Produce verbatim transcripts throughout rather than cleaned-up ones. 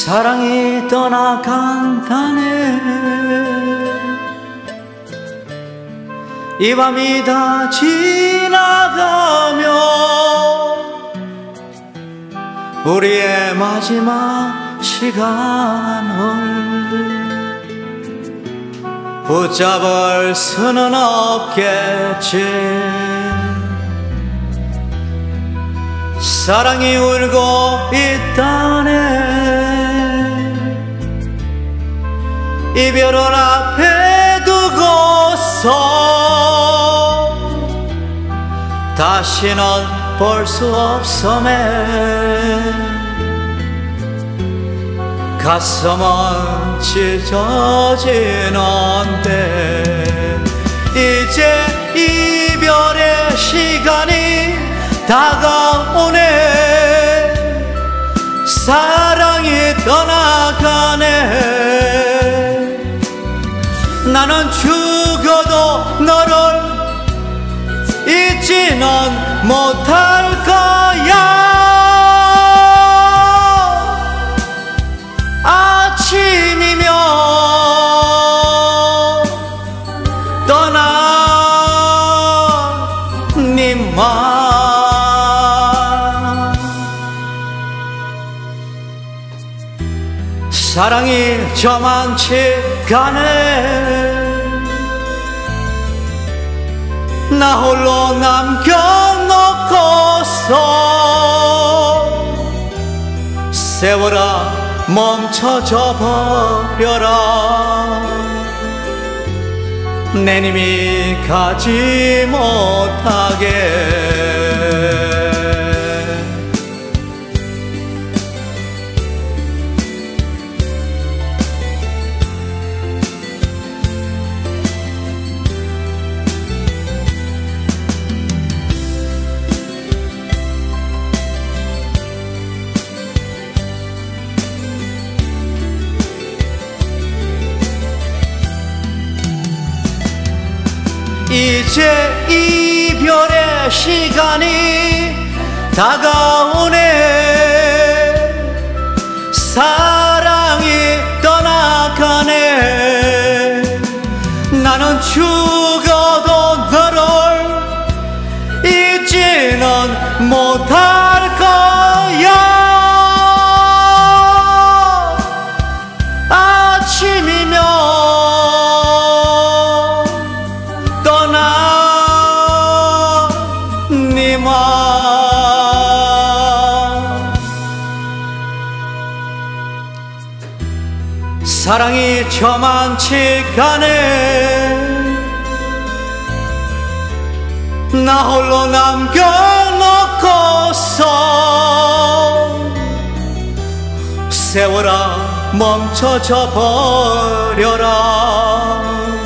사랑이 떠나간다네. 이 밤이 다 지나가면 우리의 마지막 시간을 붙잡을 수는 없겠지. 사랑이 울고 있다네. 이별을 앞에 두고서 다시는 볼 수 없음에 가슴은 찢어지는데 이제 이별의 시간이 다가오네. 사랑이 떠나가네. 나는 죽어도 너를 잊지는 못할 거야. 아침이면 떠나니만 사랑이 저만치 가네. 나 홀로 남겨놓고서 세월아 멈춰져 버려라. 내 님이 가지 못하게. 이제 이별의 시간이 다가오네. 사랑이 떠나가네. 나는 죽어도 너를 잊지는 못할 거야. 아침이면 사랑이 저만치 가네. 나 홀로 남겨놓고서 세월아 멈춰져 버려라.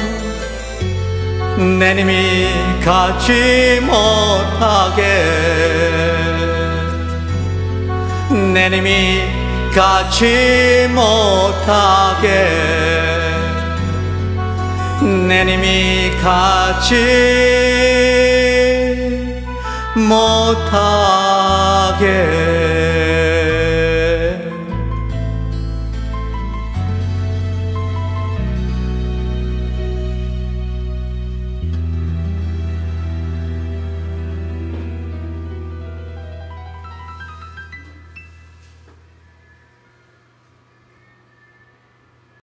내 님이 가지 못하게. 내 님이 가지 못하게. 내 님이 가지 못하게.